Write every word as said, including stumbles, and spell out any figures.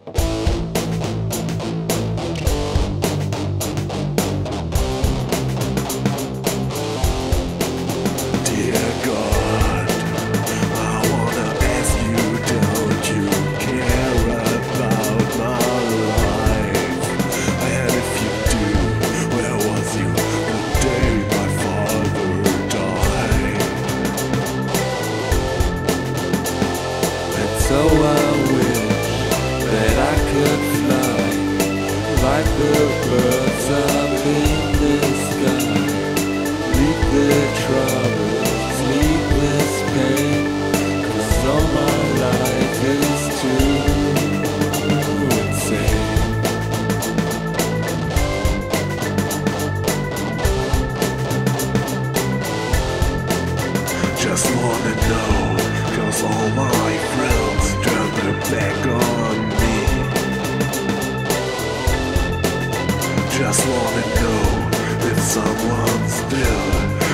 So I wish that I could fly like the birds up in the sky. Leave the troubles, leave this pain, 'cause all my life is too insane. Just wanna know, 'cause all my friends turn their back on me. Just wanna know if someone's still